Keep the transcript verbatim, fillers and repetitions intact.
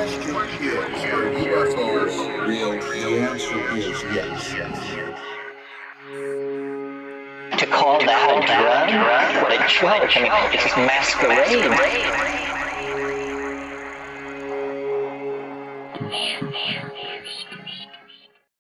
question is, are U F Os real? The answer is yes. To call that a drug? What a joke. I mean, it's masquerade.